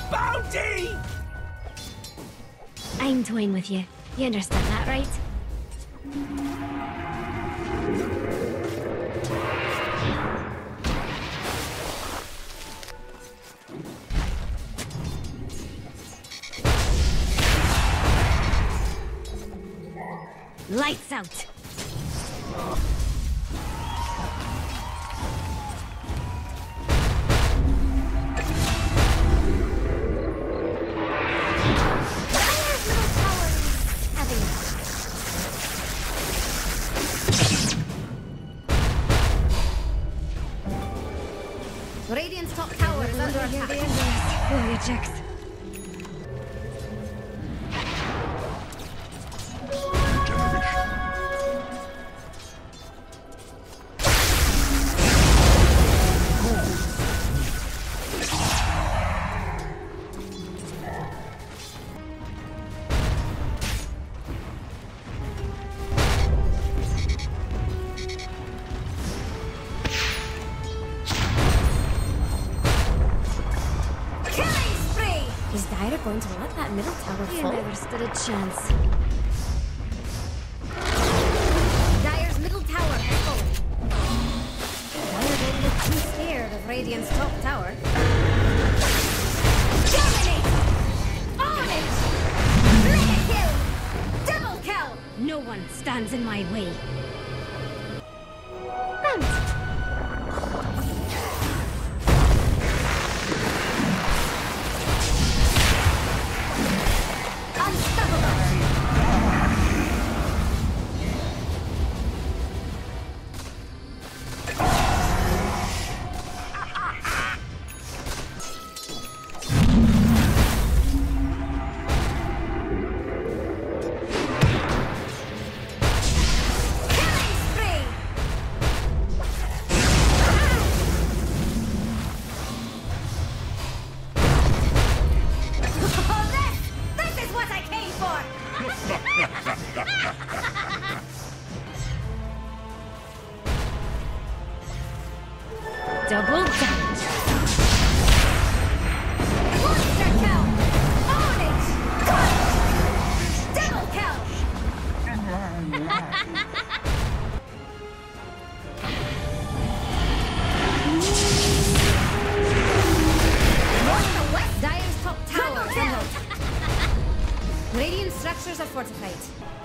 bounty! I'm toying with you. You understand that, right? Lights out! Radiant's top tower is under attack. Oh, rejects. Is Dire going to let that middle tower You fall? never stood a chance. Dire's middle tower has fallen. Dire don't look too scared of Radiant's top tower. Dominate! Own it! Mega kill! Double kill! No one stands in my way. Double damage. Monster kill! Own it! Double kill! North to west, Dire's top tower is under attack. Radiant structures are fortified.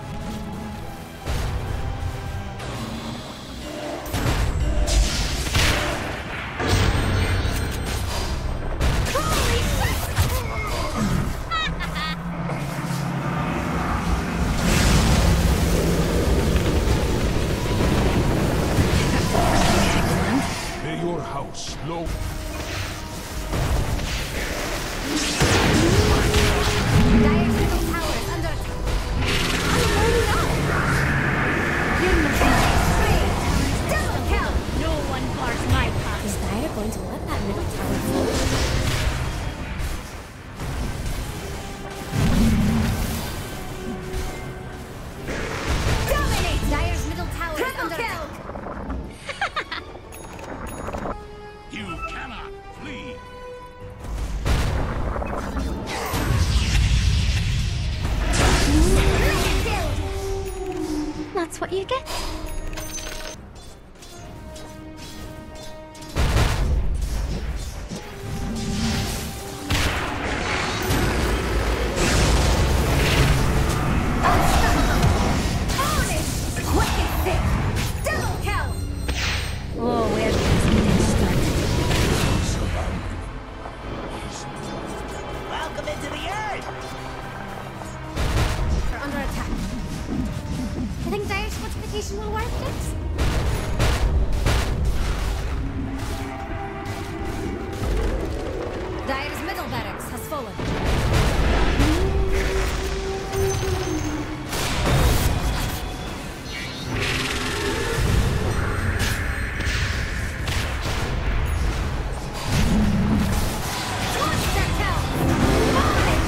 House low. Dire's middle tower is under attack. Double kill! No one bars my path. Is Dire going to let that middle tower fall? Dominate! Dire's middle tower is under attack. You cannot flee. That's what you get. Oh, where did this meeting start? Welcome into the earth. We're under attack. I think Dire's fortification will work, Dix. Dire's middle barracks has fallen. Monster kill! Orange!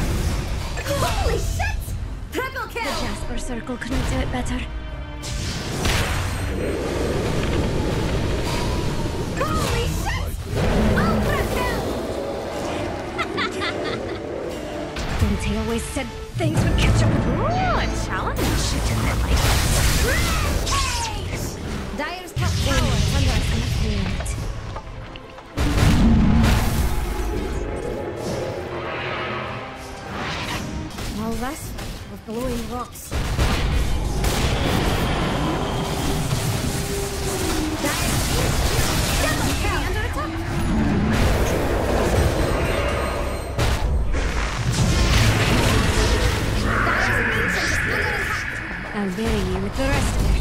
Holy shit! Triple kill! The Jasper Circle couldn't do it better. Holy shit! Ultra kill! Don't they always said things would catch up with... Ooh, a challenge. Shooting them like... Rampage! Dire's top tower is under attack. All this with glowing rocks. Dire's double kill under attack. Dire's Ancient is under attack. I'll bury you with the rest of it.